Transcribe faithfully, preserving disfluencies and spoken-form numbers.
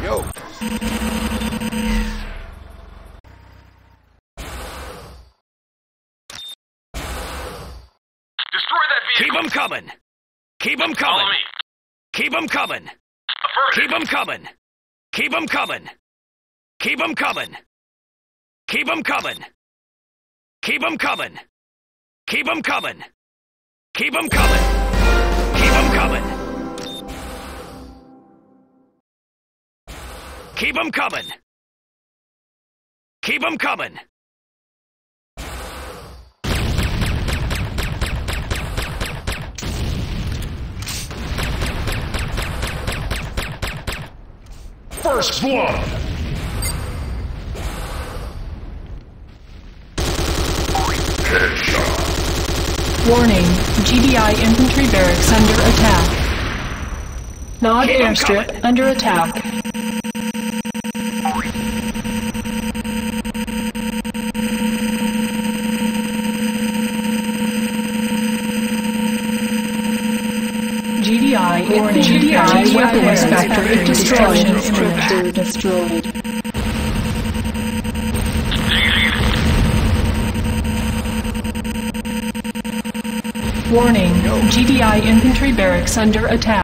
Yo. Destroy that vehicle. Keep them coming. Keep them Follow coming. me. Keep them coming. Affirmative. Keep them coming. Keep them coming. Keep them coming. Keep them coming. Keep them coming. Keep them coming. Keep them coming. Keep them coming. Keep them coming. Keep them coming. First blood! Headshot. Warning, G D I infantry barracks under attack. Nod Keep 'em airstrip coming. under attack. G D I Warning, G D I G D I weapons factory factory destroyed. destroyed. Destroyed. Warning, G D I infantry barracks under attack.